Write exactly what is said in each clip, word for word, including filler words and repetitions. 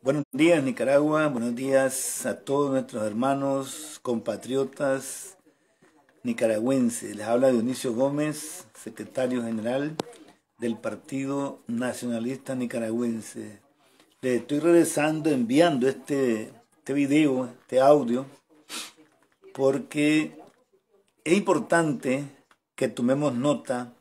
Buenos días, Nicaragua. Buenos días a todos nuestros hermanos, compatriotas nicaragüenses. Les habla Dionisio Gómez, secretario general del Partido Nacionalista Nicaragüense. Les estoy regresando, enviando este, este video, este audio, porque es importante que tomemos nota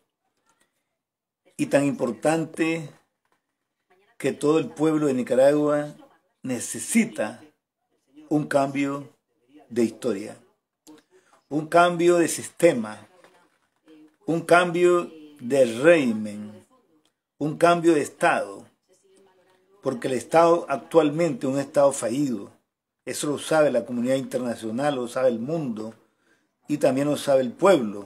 y tan importante que todo el pueblo de Nicaragua necesita un cambio de historia, un cambio de sistema, un cambio de régimen, un cambio de Estado, porque el Estado actualmente es un Estado fallido. Eso lo sabe la comunidad internacional, lo sabe el mundo y también lo sabe el pueblo.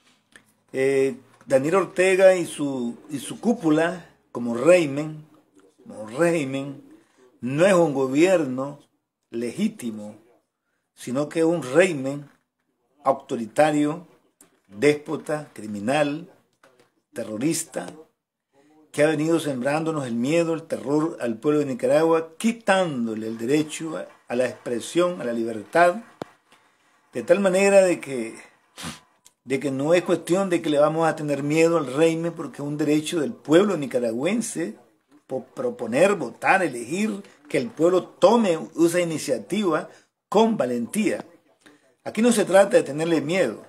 Eh, Daniel Ortega y su, y su cúpula como régimen, como régimen, no es un gobierno legítimo, sino que es un régimen autoritario, déspota, criminal, terrorista, que ha venido sembrándonos el miedo, el terror al pueblo de Nicaragua, quitándole el derecho a, a la expresión, a la libertad, de tal manera de que, de que no es cuestión de que le vamos a tener miedo al régimen, porque es un derecho del pueblo nicaragüense por proponer, votar, elegir, que el pueblo tome esa iniciativa con valentía. Aquí no se trata de tenerle miedo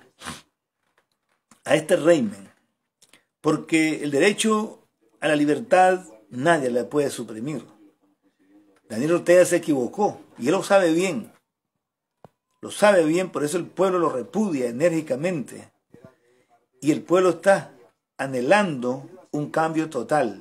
a este régimen, porque el derecho a la libertad nadie la puede suprimir. Daniel Ortega se equivocó y él lo sabe bien. Lo sabe bien, por eso el pueblo lo repudia enérgicamente. Y el pueblo está anhelando un cambio total.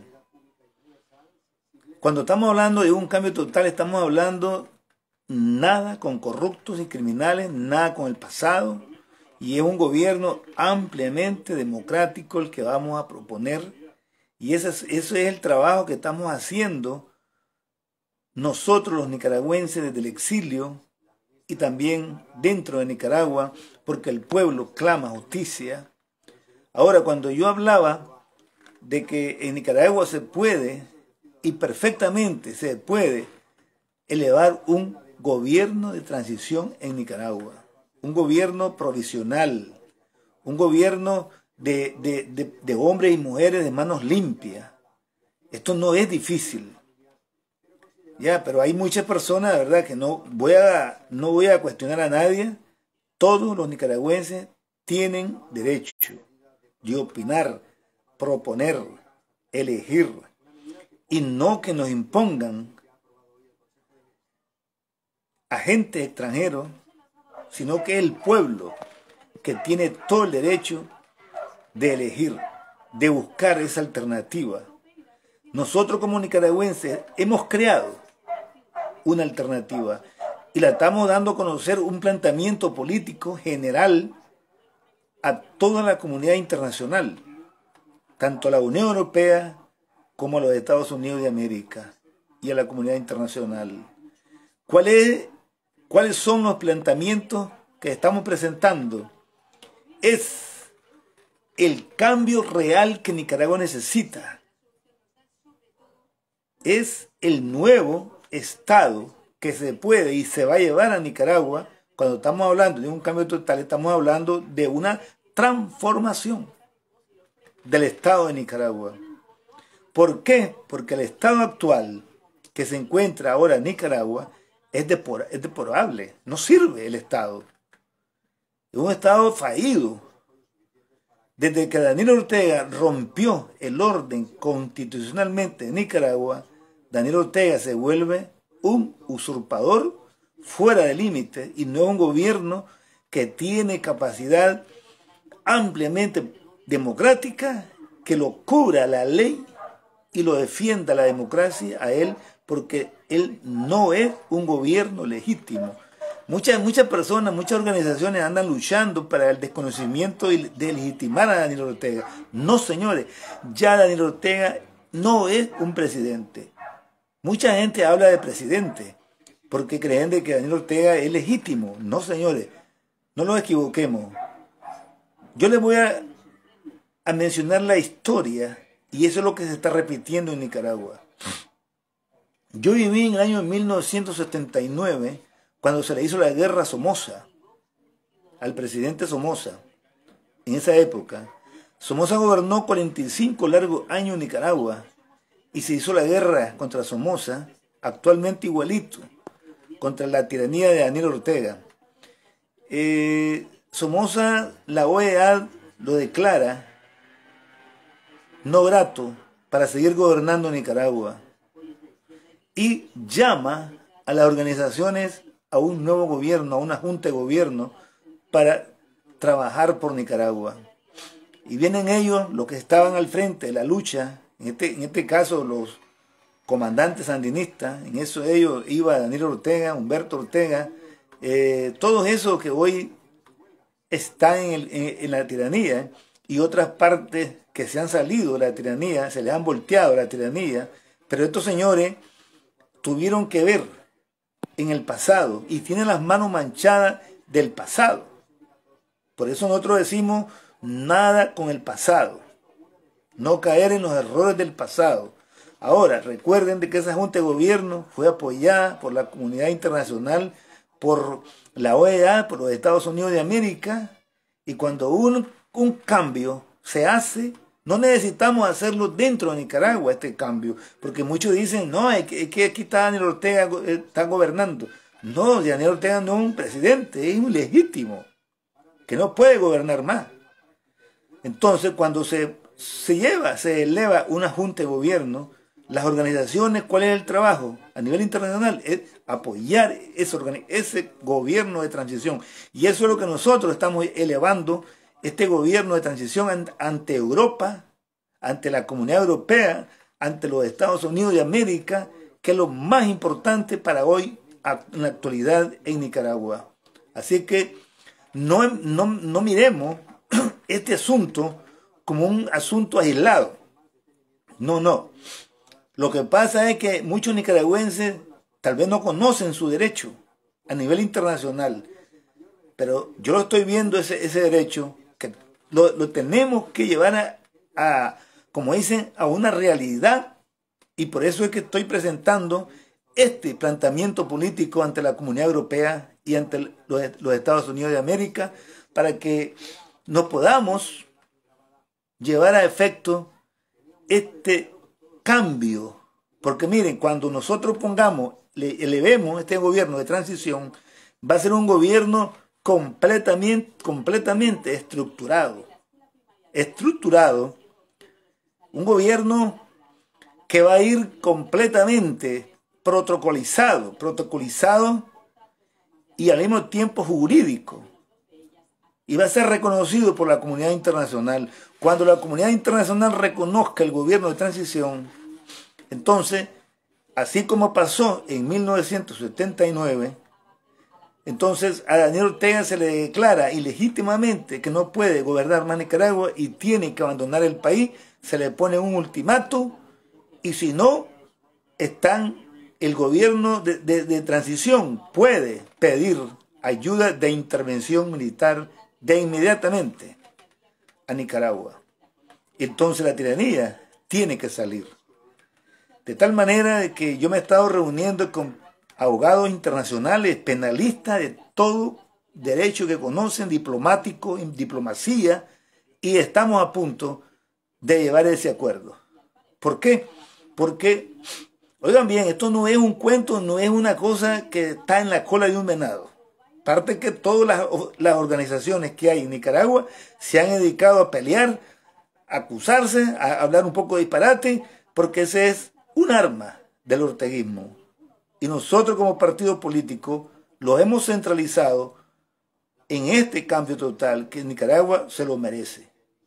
Cuando estamos hablando de un cambio total, estamos hablando nada con corruptos y criminales, nada con el pasado. Y es un gobierno ampliamente democrático el que vamos a proponer. Y ese es, eso es el trabajo que estamos haciendo nosotros los nicaragüenses desde el exilio y también dentro de Nicaragua, porque el pueblo clama justicia. Ahora, cuando yo hablaba de que en Nicaragua se puede, y perfectamente se puede, elevar un gobierno de transición en Nicaragua, un gobierno provisional, un gobierno de, de, de, de hombres y mujeres de manos limpias. Esto no es difícil. Ya, pero hay muchas personas, ¿verdad?, que no voy a, no voy a cuestionar a nadie. Todos los nicaragüenses tienen derecho de opinar, proponer, elegir, y no que nos impongan agentes extranjeros, sino que es el pueblo que tiene todo el derecho de elegir, de buscar esa alternativa. Nosotros como nicaragüenses hemos creado una alternativa y la estamos dando a conocer, un planteamiento político general a toda la comunidad internacional, tanto a la Unión Europea como a los Estados Unidos de América y a la comunidad internacional. ¿Cuál es, ¿Cuáles son los planteamientos que estamos presentando? Es el cambio real que Nicaragua necesita. Es el nuevo Estado que se puede y se va a llevar a Nicaragua. Cuando estamos hablando de un cambio total, estamos hablando de una transformación del Estado de Nicaragua. ¿Por qué? Porque el Estado actual que se encuentra ahora en Nicaragua es deplorable. No sirve el Estado. Es un Estado fallido. Desde que Daniel Ortega rompió el orden constitucionalmente en Nicaragua, Daniel Ortega se vuelve un usurpador fuera de límite y no es un gobierno que tiene capacidad ampliamente democrática que lo cubra la ley y lo defienda la democracia a él, porque él no es un gobierno legítimo. Muchas, muchas personas, muchas organizaciones andan luchando para el desconocimiento y de legitimar a Daniel Ortega. No, señores, ya Daniel Ortega no es un presidente. Mucha gente habla de presidente porque creen de que Daniel Ortega es legítimo. No, señores, no nos equivoquemos. Yo les voy a, a mencionar la historia, y eso es lo que se está repitiendo en Nicaragua. Yo viví en el año mil novecientos setenta y nueve, cuando se le hizo la guerra a Somoza, al presidente Somoza. En esa época, Somoza gobernó cuarenta y cinco largos años en Nicaragua y se hizo la guerra contra Somoza, actualmente igualito, contra la tiranía de Daniel Ortega. Eh, Somoza, la O E A lo declara no grato para seguir gobernando Nicaragua y llama a las organizaciones a un nuevo gobierno, a una junta de gobierno para trabajar por Nicaragua. Y vienen ellos, los que estaban al frente de la lucha, en este, en este caso los comandantes sandinistas, en eso ellos iba Daniel Ortega, Humberto Ortega, eh, todos esos que hoy están en, el, en, en la tiranía y otras partes que se han salido de la tiranía, se les han volteado la tiranía, pero estos señores tuvieron que ver en el pasado y tienen las manos manchadas del pasado. Por eso nosotros decimos nada con el pasado, no caer en los errores del pasado. Ahora, recuerden de que esa Junta de Gobierno fue apoyada por la comunidad internacional, por la O E A, por los Estados Unidos de América, y cuando un, un cambio se hace, no necesitamos hacerlo dentro de Nicaragua, este cambio, porque muchos dicen, no, es que, es que aquí está Daniel Ortega, está gobernando. No, Daniel Ortega no es un presidente, es un legítimo, que no puede gobernar más. Entonces, cuando se, se lleva, se eleva una junta de gobierno, las organizaciones, ¿cuál es el trabajo? A nivel internacional, es apoyar ese, ese gobierno de transición. Y eso es lo que nosotros estamos elevando, este gobierno de transición ante Europa, ante la comunidad europea, ante los Estados Unidos de América, que es lo más importante para hoy, en la actualidad, en Nicaragua. Así que no, no, no miremos este asunto como un asunto aislado. No, no. Lo que pasa es que muchos nicaragüenses tal vez no conocen su derecho a nivel internacional, pero yo lo estoy viendo ese, ese derecho, que lo, lo tenemos que llevar a, a, como dicen, a una realidad, y por eso es que estoy presentando este planteamiento político ante la comunidad europea y ante los, los Estados Unidos de América, para que nos podamos llevar a efecto este cambio. Porque miren, cuando nosotros pongamos, le elevemos este gobierno de transición, va a ser un gobierno completamente, completamente estructurado. Estructurado. Un gobierno que va a ir completamente protocolizado, protocolizado y al mismo tiempo jurídico. Y va a ser reconocido por la comunidad internacional. Cuando la comunidad internacional reconozca el gobierno de transición, entonces, así como pasó en mil novecientos setenta y nueve, entonces a Daniel Ortega se le declara ilegítimamente que no puede gobernar más Nicaragua y tiene que abandonar el país, se le pone un ultimato, y si no, están, el gobierno de, de, de transición puede pedir ayuda de intervención militar de inmediatamente a Nicaragua. Entonces la tiranía tiene que salir. De tal manera que yo me he estado reuniendo con abogados internacionales, penalistas de todo derecho que conocen, diplomático, diplomacia, y estamos a punto de llevar ese acuerdo. ¿Por qué? Porque, oigan bien, esto no es un cuento, no es una cosa que está en la cola de un venado. Aparte que todas las, las organizaciones que hay en Nicaragua se han dedicado a pelear, a acusarse, a hablar un poco de disparate, porque ese es un arma del orteguismo. Y nosotros como partido político lo hemos centralizado en este cambio total que Nicaragua se lo merece.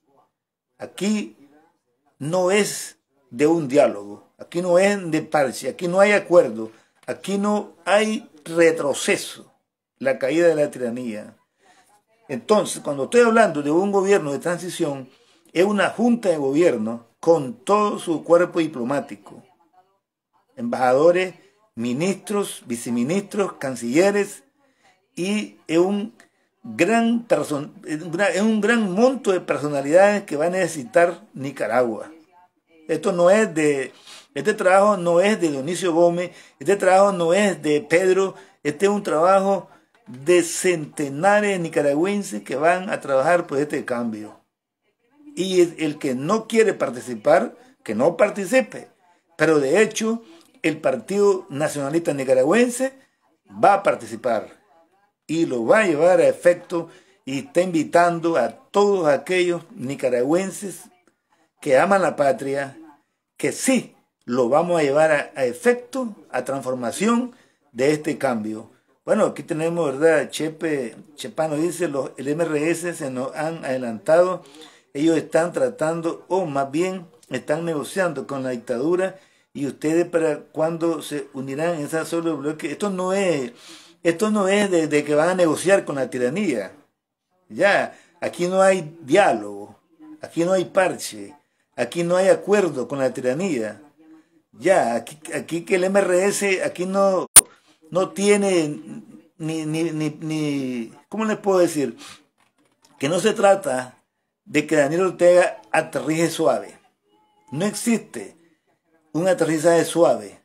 Aquí no es de un diálogo, aquí no es de parche, aquí no hay acuerdo, aquí no hay retroceso, la caída de la tiranía. Entonces, cuando estoy hablando de un gobierno de transición, es una junta de gobierno con todo su cuerpo diplomático. Embajadores, ministros, viceministros, cancilleres, y es un gran, person es un gran monto de personalidades que va a necesitar Nicaragua. Esto no es de, Este trabajo no es de Dionisio Gómez, este trabajo no es de Pedro, este es un trabajo de centenares de nicaragüenses que van a trabajar por este cambio. Y el, el que no quiere participar, que no participe. Pero de hecho, el Partido Nacionalista Nicaragüense va a participar y lo va a llevar a efecto y está invitando a todos aquellos nicaragüenses que aman la patria, que sí lo vamos a llevar a, a efecto, a transformación de este cambio. Bueno, aquí tenemos, ¿verdad? Chepe, Chepano dice, los, el M R S se nos han adelantado, ellos están tratando, o más bien están negociando con la dictadura, y ustedes para cuándo se unirán en esa solo bloque. Esto no es, esto no es de, de que van a negociar con la tiranía. Ya, aquí no hay diálogo, aquí no hay parche, aquí no hay acuerdo con la tiranía. Ya, aquí, aquí que el M R S, aquí no, no tiene ni, ni, ni, ni, ¿cómo les puedo decir? Que no se trata de que Daniel Ortega aterrice suave. No existe un aterrizaje suave.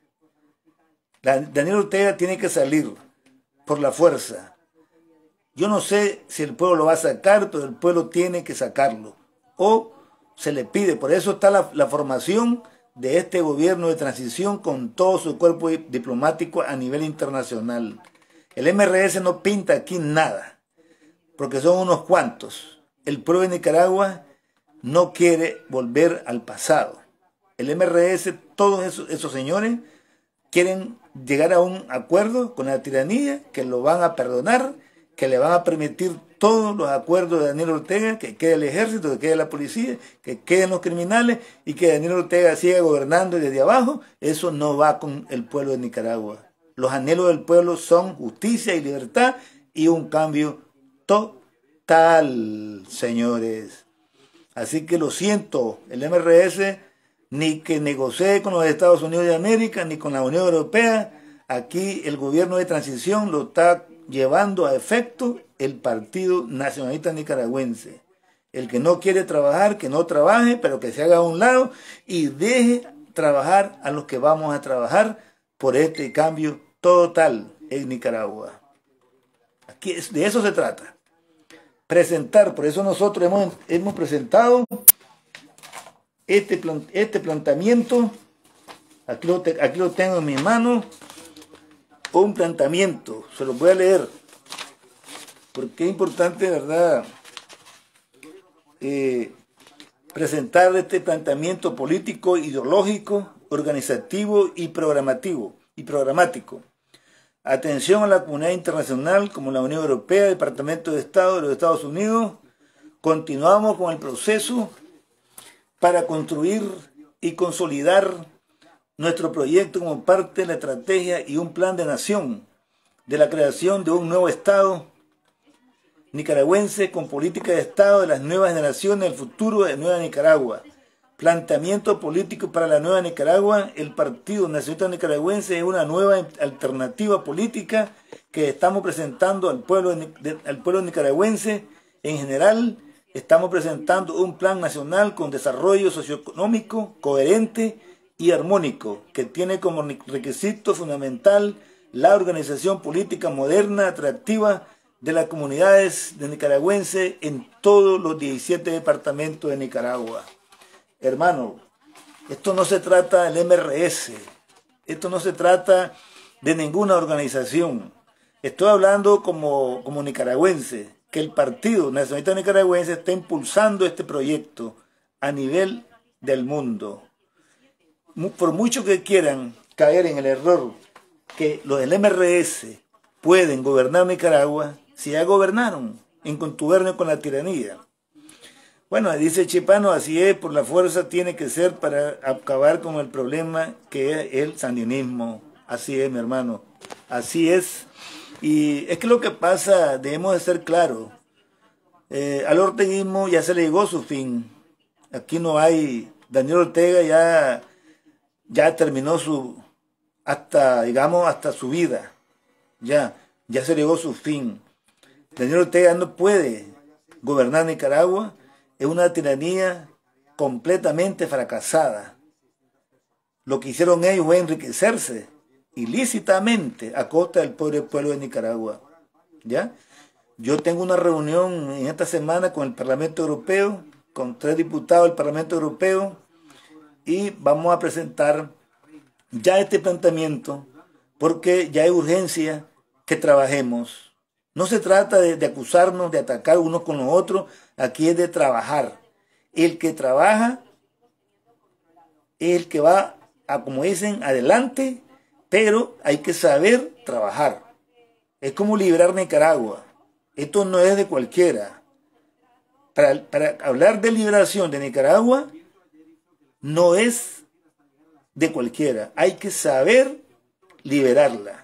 La, Daniel Ortega tiene que salir por la fuerza. Yo no sé si el pueblo lo va a sacar, pero el pueblo tiene que sacarlo. O se le pide, por eso está la, la formación de este gobierno de transición con todo su cuerpo diplomático a nivel internacional. El M R S no pinta aquí nada, porque son unos cuantos. El pueblo de Nicaragua no quiere volver al pasado. El M R S, todos esos, esos señores quieren llegar a un acuerdo con la tiranía, que lo van a perdonar, que le van a permitir todos los acuerdos de Daniel Ortega, que quede el ejército, que quede la policía, que queden los criminales y que Daniel Ortega siga gobernando desde abajo. Eso no va con el pueblo de Nicaragua. Los anhelos del pueblo son justicia y libertad y un cambio total, señores. Así que lo siento, el M R S ni que negocie con los Estados Unidos de América, ni con la Unión Europea. Aquí el gobierno de transición lo está llevando a efecto el Partido Nacionalista Nicaragüense. El que no quiere trabajar, que no trabaje, pero que se haga a un lado y deje trabajar a los que vamos a trabajar por este cambio total en Nicaragua. Aquí es, de eso se trata. Presentar, por eso nosotros hemos, hemos presentado este, plan, este planteamiento. Aquí lo, te, aquí lo tengo en mi mano. Un planteamiento, se los voy a leer, porque es importante, ¿verdad?, eh, presentar este planteamiento político, ideológico, organizativo y programativo, y programático. Atención a la comunidad internacional como la Unión Europea, el Departamento de Estado de los Estados Unidos. Continuamos con el proceso para construir y consolidar nuestro proyecto como parte de la estrategia y un plan de nación de la creación de un nuevo Estado nicaragüense con política de Estado de las nuevas generaciones, el futuro de Nueva Nicaragua. Planteamiento político para la Nueva Nicaragua. El Partido Nacionalista Nicaragüense es una nueva alternativa política que estamos presentando al pueblo, de, al pueblo nicaragüense en general. Estamos presentando un plan nacional con desarrollo socioeconómico coherente y armónico, que tiene como requisito fundamental la organización política moderna, atractiva de las comunidades de nicaragüenses en todos los diecisiete departamentos de Nicaragua. Hermano, esto no se trata del M R S, esto no se trata de ninguna organización. Estoy hablando como, como nicaragüense, que el Partido Nacionalista Nicaragüense está impulsando este proyecto a nivel del mundo. Por mucho que quieran caer en el error que los del M R S pueden gobernar Nicaragua, si ya gobernaron en contubernio con la tiranía. Bueno, dice Chepano, así es, por la fuerza tiene que ser para acabar con el problema que es el sandinismo. Así es, mi hermano, así es. Y es que lo que pasa, debemos de ser claros, eh, al orteguismo ya se le llegó su fin. Aquí no hay, Daniel Ortega ya, ya terminó su, hasta, digamos, hasta su vida. Ya, ya se llegó su fin. Daniel Ortega no puede gobernar Nicaragua, es una tiranía completamente fracasada. Lo que hicieron ellos fue enriquecerse ilícitamente a costa del pobre pueblo de Nicaragua. ¿Ya? Yo tengo una reunión en esta semana con el Parlamento Europeo, con tres diputados del Parlamento Europeo, y vamos a presentar ya este planteamiento porque ya hay urgencia que trabajemos. No se trata de, de acusarnos, de atacar unos con los otros, aquí es de trabajar. El que trabaja es el que va, a, como dicen, adelante, pero hay que saber trabajar. Es como liberar Nicaragua. Esto no es de cualquiera. Para, para hablar de liberación de Nicaragua, no es de cualquiera. Hay que saber liberarla.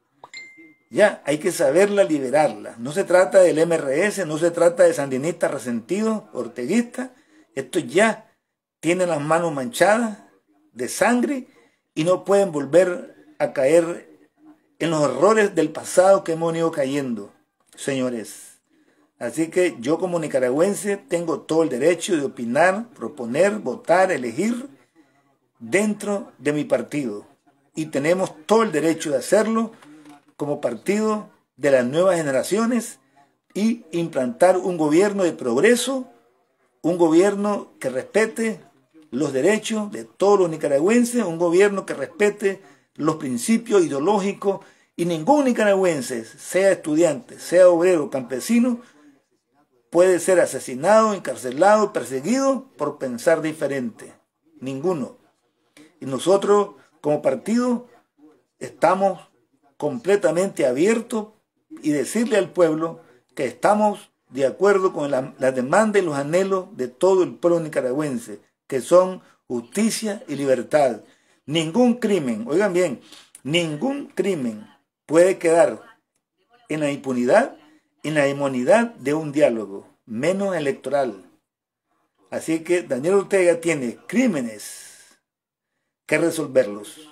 Ya, hay que saberla liberarla. No se trata del M R S, no se trata de sandinistas resentidos, orteguistas. Esto ya tiene las manos manchadas de sangre y no pueden volver a caer en los errores del pasado que hemos ido cayendo, señores. Así que yo como nicaragüense tengo todo el derecho de opinar, proponer, votar, elegir dentro de mi partido. Y tenemos todo el derecho de hacerlo como partido de las nuevas generaciones y implantar un gobierno de progreso, un gobierno que respete los derechos de todos los nicaragüenses, un gobierno que respete los principios ideológicos, y ningún nicaragüense, sea estudiante, sea obrero, campesino, puede ser asesinado, encarcelado, perseguido por pensar diferente. Ninguno. Y nosotros, como partido, estamos completamente abiertos y decirle al pueblo que estamos de acuerdo con la, la demanda y los anhelos de todo el pueblo nicaragüense, que son justicia y libertad. Ningún crimen, oigan bien, ningún crimen puede quedar en la impunidad, en la inmunidad de un diálogo, menos electoral. Así que Daniel Ortega tiene crímenes que resolverlos.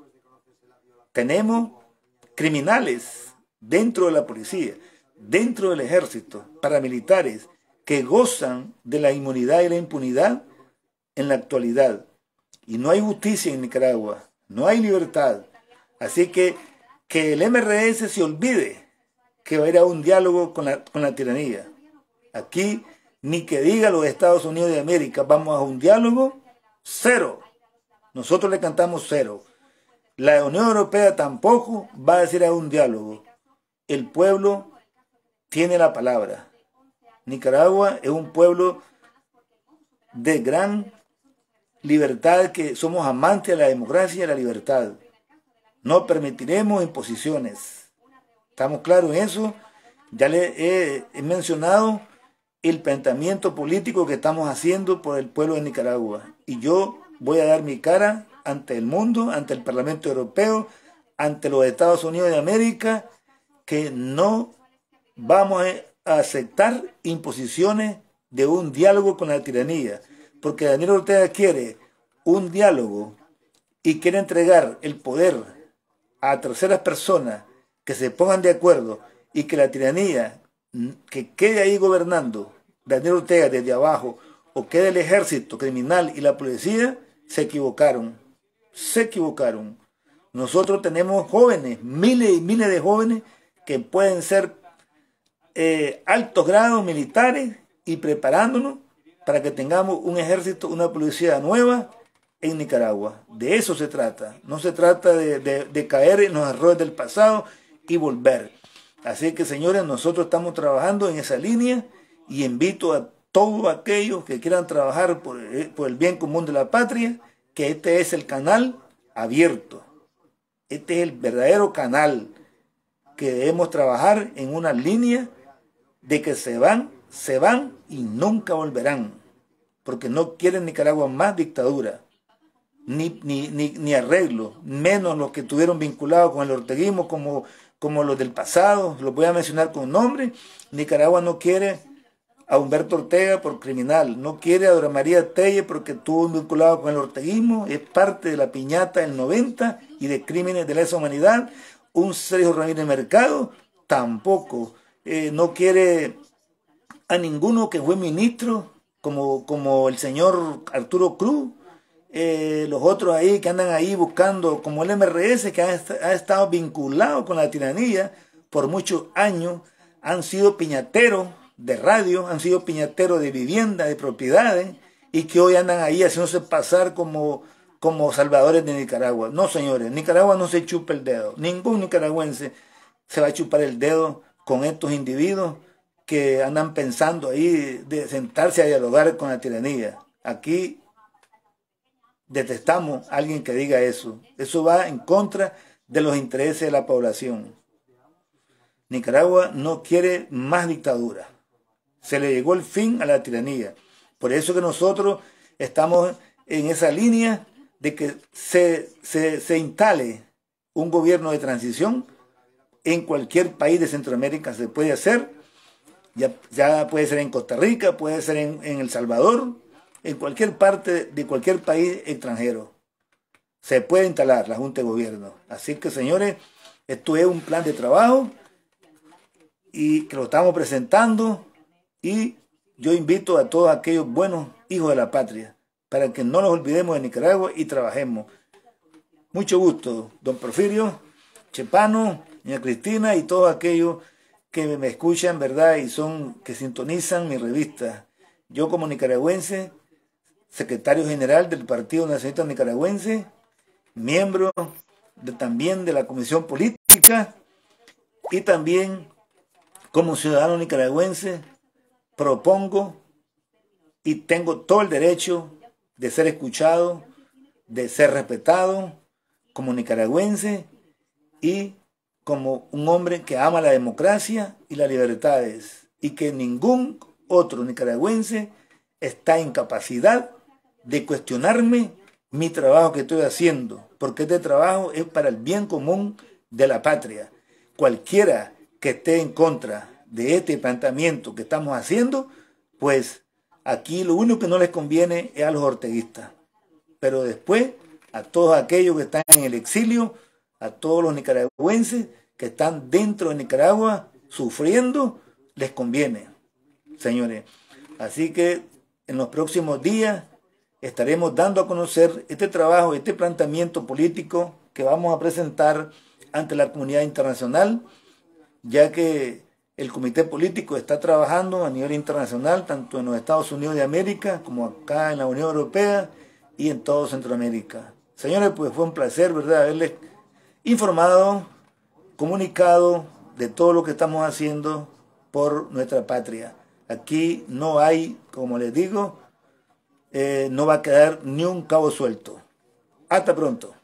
Tenemos criminales dentro de la policía, dentro del ejército, paramilitares, que gozan de la inmunidad y la impunidad en la actualidad. Y no hay justicia en Nicaragua, no hay libertad. Así que que el M R S se olvide que va a ir a un diálogo con la, con la tiranía. Aquí, ni que diga los Estados Unidos de América, vamos a un diálogo, cero. Nosotros le cantamos cero. La Unión Europea tampoco va a decir a un diálogo. El pueblo tiene la palabra. Nicaragua es un pueblo de gran libertad, que somos amantes de la democracia y de la libertad. No permitiremos imposiciones. ¿Estamos claros en eso? Ya le he, he mencionado el planteamiento político que estamos haciendo por el pueblo de Nicaragua. Y yo voy a dar mi cara ante el mundo, ante el Parlamento Europeo, ante los Estados Unidos de América, que no vamos a aceptar imposiciones de un diálogo con la tiranía. Porque Daniel Ortega quiere un diálogo y quiere entregar el poder a terceras personas que se pongan de acuerdo y que la tiranía que quede ahí gobernando Daniel Ortega desde abajo, o quede el ejército criminal y la policía, se equivocaron. Se equivocaron. Nosotros tenemos jóvenes, miles y miles de jóvenes que pueden ser eh, altos grados militares, y preparándonos para que tengamos un ejército, una policía nueva en Nicaragua. De eso se trata. No se trata de, de, de caer en los errores del pasado y volver. Así que, señores, nosotros estamos trabajando en esa línea, y invito a todos aquellos que quieran trabajar por, por el bien común de la patria, que este es el canal abierto. Este es el verdadero canal que debemos trabajar en una línea de que se van, se van y nunca volverán, porque no quieren Nicaragua más dictadura, ni, ni, ni, ni arreglo, menos los que estuvieron vinculados con el orteguismo, como, como los del pasado, los voy a mencionar con nombre. Nicaragua no quiere a Humberto Ortega por criminal, no quiere a Dora María Telle porque estuvo vinculado con el orteguismo, es parte de la piñata del noventa y de crímenes de lesa humanidad. Un Sergio Ramírez Mercado tampoco, eh, no quiere a ninguno que fue ministro, como, como el señor Arturo Cruz, eh, los otros ahí que andan ahí buscando, como el M R S, que ha, ha estado vinculado con la tiranía por muchos años, han sido piñateros de radio, han sido piñateros de vivienda, de propiedades, y que hoy andan ahí haciéndose pasar como, como salvadores de Nicaragua. No, señores, Nicaragua no se chupa el dedo. Ningún nicaragüense se va a chupar el dedo con estos individuos que andan pensando ahí de sentarse a dialogar con la tiranía. Aquí detestamos a alguien que diga eso. Eso va en contra de los intereses de la población. Nicaragua no quiere más dictadura. Se le llegó el fin a la tiranía. Por eso que nosotros estamos en esa línea de que se, se, se instale un gobierno de transición. En cualquier país de Centroamérica se puede hacer. Ya, ya puede ser en Costa Rica, puede ser en, en El Salvador, en cualquier parte de cualquier país extranjero. Se puede instalar la Junta de Gobierno. Así que, señores, esto es un plan de trabajo y que lo estamos presentando, y yo invito a todos aquellos buenos hijos de la patria para que no nos olvidemos de Nicaragua y trabajemos. Mucho gusto, don Porfirio, Chepano, doña Cristina y todos aquellos que me escuchan, ¿verdad? Y son, que sintonizan mi revista. Yo como nicaragüense, secretario general del Partido Nacionalista Nicaragüense, miembro de, también de la Comisión Política, y también como ciudadano nicaragüense propongo y tengo todo el derecho de ser escuchado, de ser respetado como nicaragüense y como un hombre que ama la democracia y las libertades, y que ningún otro nicaragüense está en capacidad de cuestionarme mi trabajo que estoy haciendo, porque este trabajo es para el bien común de la patria. Cualquiera que esté en contra de este planteamiento que estamos haciendo, pues aquí lo único que no les conviene es a los orteguistas. Pero después, a todos aquellos que están en el exilio, a todos los nicaragüenses que están dentro de Nicaragua sufriendo, les conviene, señores. Así que en los próximos días estaremos dando a conocer este trabajo, este planteamiento político que vamos a presentar ante la comunidad internacional, ya que el comité político está trabajando a nivel internacional, tanto en los Estados Unidos de América como acá en la Unión Europea y en todo Centroamérica. Señores, pues fue un placer, ¿verdad?, haberles informado, comunicado de todo lo que estamos haciendo por nuestra patria. Aquí no hay, como les digo, eh, no va a quedar ni un cabo suelto. Hasta pronto.